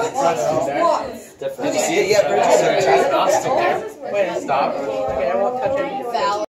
Did you see it yet, Bridget? Wait, stop. Okay, I won't touch it.